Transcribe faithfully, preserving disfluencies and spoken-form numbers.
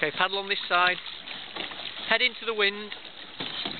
Okay, paddle on this side. Head into the wind.